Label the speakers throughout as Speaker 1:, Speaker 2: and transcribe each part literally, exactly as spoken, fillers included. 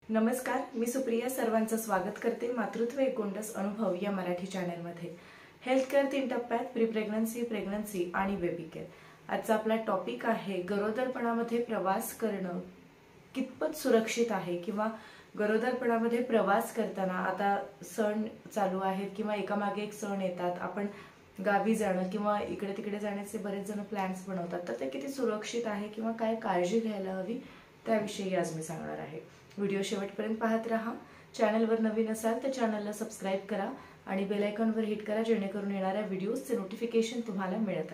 Speaker 1: नमस्कार, मी सुप्रिया सर्वांचं स्वागत करते मातृत्व एक गोंडस अनुभव या मराठी चॅनलमध्ये। हेल्थ केअर तीन टप्प्यात प्री प्रेग्नन्सी, प्रेग्नन्सी आणि बेबी केअर। आजचा आपला टॉपिक आहे गरोदरपणामध्ये प्रवास करणं कितपत सुरक्षित आहे किंवा गरोदरपणामध्ये प्रवास करताना आता सण चालू आहेत किंवा एकामागे एक सण येतात, आपण गावी जाणं किंवा इकडे तिकडे जाण्याचे बरेच जण प्लॅन्स बनवतात, तर ते किती सुरक्षित आहे किंवा काय काळजी घ्यायला हवी त्याविषयी आज मी सांगणार आहे। व्हिडिओ शेवटपर्यंत पाहत रहा। चॅनलवर नवीन असाल तर चॅनलला सबस्क्राइब करा आणि बेल आयकॉनवर हिट करा जेणेकरून येणाऱ्या व्हिडिओजचे नोटिफिकेशन तुम्हाला मिळत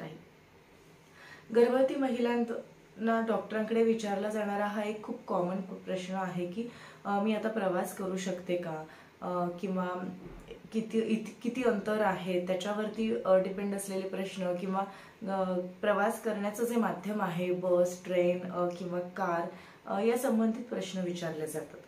Speaker 1: राहील। गर्भवती महिलांना डॉक्टरांकडे विचारला जाणारा हा एक खूप कॉमन प्रश्न आहे की मी आता प्रवास करू शकते का किंवा किती किती अंतर आहे त्याच्यावरती डिपेंड असलेले प्रश्न किंवा प्रवास करण्याचं जे माध्यम आहे बस, ट्रेन किंवा कार या संबंधित प्रश्न विचारले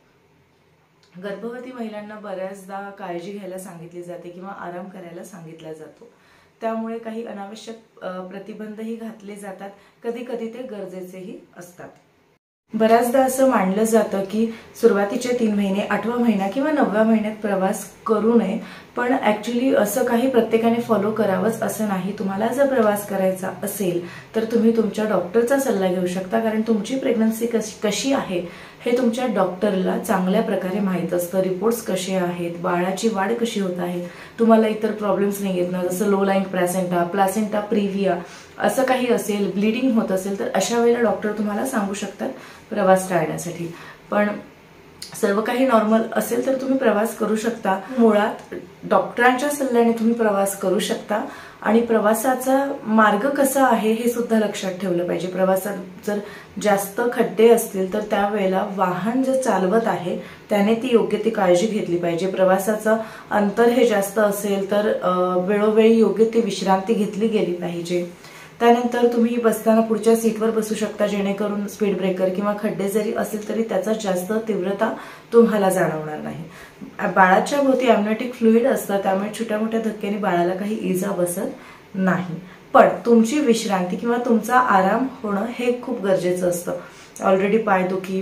Speaker 1: जातात। गर्भवती महिलांना बऱ्याचदा काळजी घ्यायला सांगितली जाते किंवा आराम करायला सांगितला जातो, त्यामुळे काही अनावश्यक प्रतिबंधही घातले जातात, कधी कधी ते गरजेचेही असतात। बऱ्याचदा असं मानलं जातं की सुरुवातीचे तीन महिने, आठवा महिना किंवा नवव्या महिन्यात प्रवास करू नये, पण ऍक्च्युली असं काही प्रत्येकाने फॉलो करावंच असं नाही। तुम्हाला जर प्रवास करायचा असेल तर तुम्ही तुमच्या डॉक्टरचा सल्ला घेऊ शकता, कारण तुमची प्रेग्नन्सी कशी आहे हे तुमच्या डॉक्टरला चांगल्या प्रकारे माहित असतं। रिपोर्ट्स कसे आहेत, बाळाची वाढ कशी होत आहे, तुम्हाला इतर प्रॉब्लेम्स नाही येत ना, जसं low lying placenta, placenta previa असं काही असेल, ब्लीडिंग होत असेल तर अशा वेळेला डॉक्टर तुम्हाला सांगू शकतात प्रवास टाळण्यासाठी। पण सर्व काही नॉर्मल असेल तर तुम्ही प्रवास करू शकता। मुळात डॉक्टरांच्या सल्ल्याने तुम्ही प्रवास करू शकता आणि प्रवासाचा मार्ग कसा आहे हे सुद्धा लक्षात ठेवलं पाहिजे। प्रवासात जर जास्त खड्डे असतील तर त्यावेळेला वाहन जे चालवत आहे त्याने ती योग्य ती काळजी घेतली पाहिजे। प्रवासाचं अंतर हे जास्त असेल तर वेळोवेळी योग्य ती विश्रांती घेतली गेली पाहिजे। त्यानंतर तुम्ही बसताना पुढच्या सीटवर बसू शकता जेणेकरून स्पीड ब्रेकर किंवा खड्डे जरी असेल तरी त्याचा जास्त तीव्रता तुम्हाला जाणवणार नाही। बाळाच्या भोवती अम्नियोटिक फ्लुइड असतं, त्यामुळे छोट्या मोठ्या धक्क्याने बाळाला काही इजा बसत नाही, पण तुमची विश्रांती किंवा तुमचा आराम होणं हे खूप गरजेचं असतं। ऑलरेडी पायदुखी,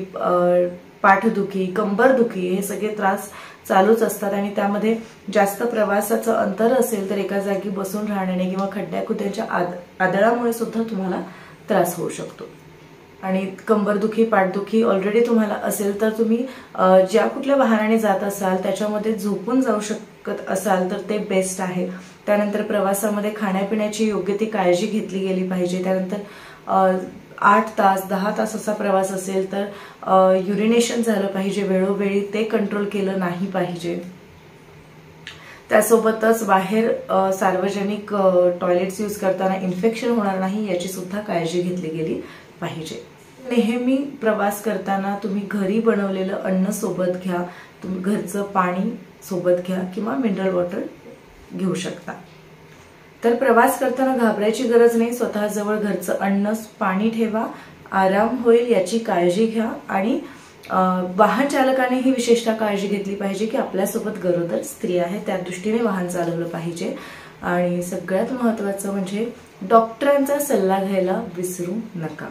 Speaker 1: पाठदुखी, कंबरदुखी हे सगळे त्रास चालूच असतात आणि त्यामध्ये जास्त प्रवासाचं अंतर असेल तर एका जागी बसून राहण्याने किंवा खड्ड्या खुद्यांच्या आदळामुळे सुद्धा तुम्हाला त्रास होऊ शकतो। आणि कंबरदुखी, पाठदुखी ऑलरेडी तुम्हाला असेल तर तुम्ही ज्या कुठल्या वाहनाने जात असाल त्याच्यामध्ये झोपून जाऊ शकत असाल तर ते बेस्ट आहे। त्यानंतर प्रवासामध्ये खाण्यापिण्याची योग्य ती काळजी घेतली गेली पाहिजे। त्यानंतर आठ तास दहा तास असा प्रवास असेल तर युरिनेशन झालं पाहिजे वेळोवेळी, ते कंट्रोल केलं नाही पाहिजे। त्यासोबतच बाहेर सार्वजनिक टॉयलेट्स यूज करताना इन्फेक्शन होणार नाही याची सुद्धा काळजी घेतली गेली पाहिजे। नेहमी प्रवास करताना तुम्ही घरी बनवलेलं अन्न सोबत घ्या, तुम्ही घरचं पाणी सोबत घ्या किंवा मिनरल वॉटर घेऊ शकता। तर प्रवास करताना घाबरायची गरज नाही, स्वतःजवळ घरचं अन्न, पाणी ठेवा, आराम होईल याची काळजी घ्या आणि वाहन चालकाने ही विशेषतः काळजी घेतली पाहिजे की आपल्यासोबत गरोदर स्त्री आहे, त्या दृष्टीने वाहन चालवलं पाहिजे। आणि सगळ्यात महत्त्वाचं म्हणजे डॉक्टरांचा सल्ला घ्यायला विसरू नका।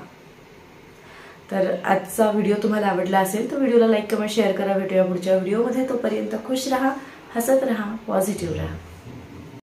Speaker 1: तर आजचा व्हिडिओ तुम्हाला आवडला असेल तर व्हिडिओला लाईक, कमेंट, शेअर करा। भेटूया पुढच्या व्हिडिओमध्ये, तोपर्यंत खुश राहा, हसत राहा, पॉझिटिव्ह राहा।